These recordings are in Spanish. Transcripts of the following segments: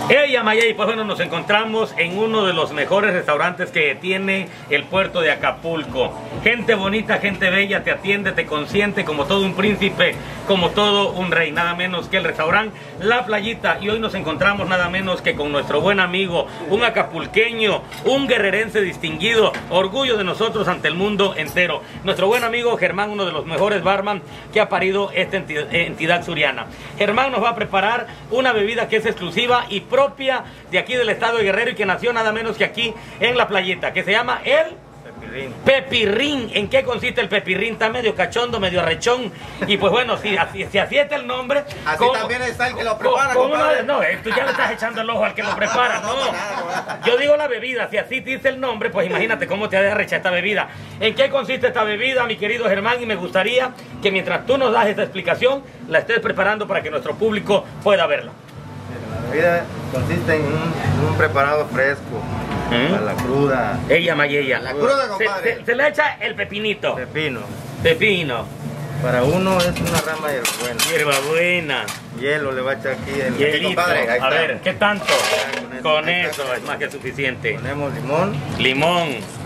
Ella, Maya, y pues bueno, nos encontramos en uno de los mejores restaurantes que tiene el puerto de Acapulco. Gente bonita, gente bella, te atiende, te consiente como todo un príncipe, como todo un rey, nada menos que el restaurante La Playita. Y hoy nos encontramos nada menos que con nuestro buen amigo, un acapulqueño, un guerrerense distinguido, orgullo de nosotros ante el mundo entero. Nuestro buen amigo Germán, uno de los mejores barman que ha parido esta entidad suriana. Germán nos va a preparar una bebida que es exclusiva y propia de aquí del estado de Guerrero y que nació nada menos que aquí en La Playita, que se llama el Pepirrín. ¿En qué consiste el pepirrín? Está medio cachondo, medio arrechón. Y pues bueno, si así está el nombre. Así también está el que lo prepara. No, esto ya le estás echando el ojo al que lo prepara. No. Yo digo la bebida, si así dice el nombre, pues imagínate cómo te ha de arrechar esta bebida. ¿En qué consiste esta bebida, mi querido Germán? Y me gustaría que mientras tú nos das esta explicación, la estés preparando para que nuestro público pueda verla. La bebida consiste en un preparado fresco. Para la cruda. Ella, Mayella. La cruda, compadre. Se le echa el pepinito. Pepino. Para uno es una rama de hierbabuena. Hierbabuena. Hielo le va a echar aquí. Hielito. Compadre, A ver, ¿qué tanto? Con eso es más que suficiente. Ponemos limón. Limón.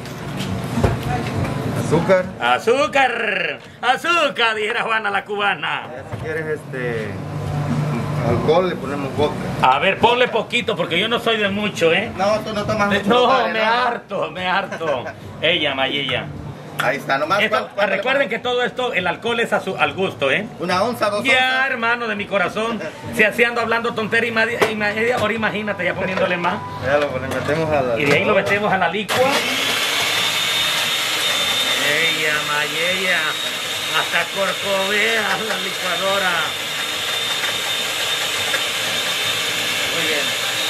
Azúcar. Azúcar, dijera Juana la cubana. Si quieres alcohol, le ponemos vodka. A ver, ponle poquito porque yo no soy de mucho, ¿eh? No, tú no tomas mucho. No, compadre, me harto. Ella, Mayella. Ahí está, nomás. Recuerden que todo esto, el alcohol es al gusto, ¿eh? Una onza, 2 onzas. Ya, hermano de mi corazón, si ando hablando tontería y media, ahora imagínate ya poniéndole más. Ya lo metemos a la... Y de ahí lo metemos a la licua. Ella, Mayella, hasta corcovea la licuadora. Muy bien.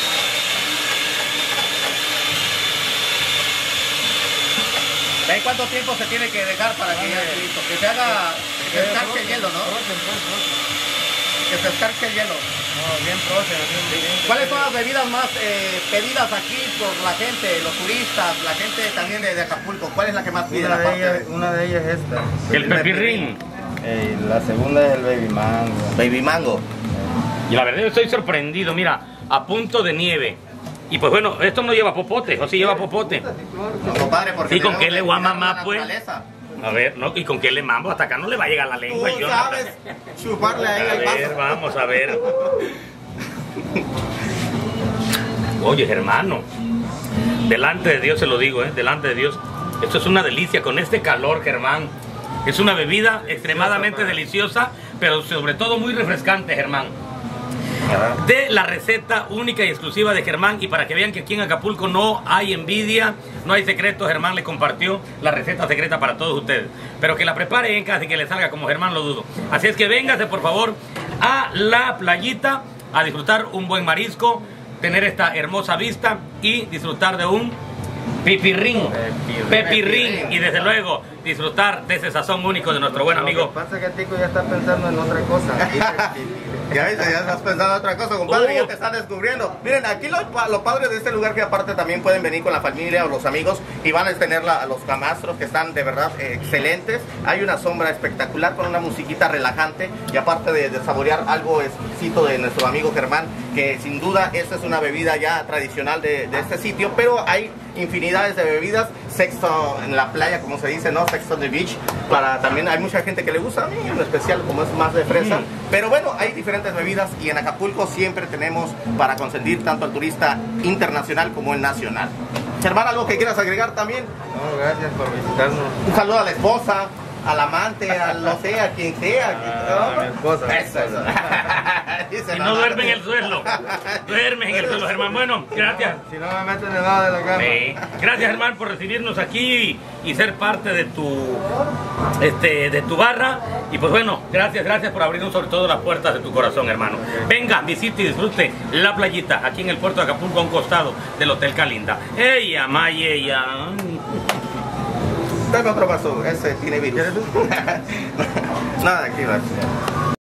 ¿Ven cuánto tiempo se tiene que dejar para que ya esté listo? Que se haga, que se escarche el hielo, ¿no? Que se escarche el hielo. bien próximo. ¿Cuáles son las bebidas más pedidas aquí por la gente, los turistas, la gente también de Acapulco? ¿Cuál es la que más pide? Una de ellas es esta. El pepirrín. La segunda es el baby mango. Baby mango. Y la verdad yo estoy sorprendido, mira, a punto de nieve. Y pues bueno, esto no lleva popote, o sí lleva popote. No, compadre, porque ¿Y con qué le voy a mamar, pues? Naturaleza. A ver, ¿no? ¿Y con qué le mambo? Hasta acá no le va a llegar la lengua. Tú sabes chuparle ahí al A ver, vaso. vamos a ver. Oye, hermano, delante de Dios se lo digo, delante de Dios. Esto es una delicia con este calor, Germán. Es una bebida extremadamente deliciosa, pero sobre todo muy refrescante, Germán. De la receta única y exclusiva de Germán, y para que vean que aquí en Acapulco no hay envidia, no hay secretos, Germán le compartió la receta secreta para todos ustedes, pero que la prepare en casa y que le salga como Germán lo dudo. Así es que véngase por favor a La Playita a disfrutar un buen marisco, tener esta hermosa vista y disfrutar de un pepirrín, y desde luego disfrutar de ese sazón único de nuestro buen amigo. Lo que pasa es que Tico ya está pensando en otra cosa. Ya estás pensando en otra cosa, compadre, ya te están descubriendo. Miren, aquí lo padre de este lugar que aparte también pueden venir con la familia o los amigos y van a tener los camastros que están de verdad excelentes. Hay una sombra espectacular con una musiquita relajante y aparte de saborear algo exquisito de nuestro amigo Germán, que sin duda esta es una bebida ya tradicional de este sitio, pero hay infinidades de bebidas, sexo en la playa, como se dice, ¿no? Sexo on the beach, también hay mucha gente que le gusta, a mí en especial como es más de fresa, pero bueno, hay diferentes bebidas y en Acapulco siempre tenemos para consentir tanto al turista internacional como el nacional. Germán, ¿algo que quieras agregar también? No, gracias por visitarnos. Un saludo a la esposa, al amante, no sé, a quien sea. A mi esposa. Eso. Y no duerme en el suelo. Duerme en el suelo, Germán. Bueno, gracias. Si no me meten en el lado de la cama. Sí. Gracias, Germán, por recibirnos aquí y ser parte de tu barra. Y pues bueno, gracias por abrirnos sobre todo las puertas de tu corazón, hermano. Venga, visite y disfrute La Playita, aquí en el puerto de Acapulco, a un costado del Hotel Calinda. Ella, Mayella. Dame otro vaso, ese tiene virus. Nada, aquí va.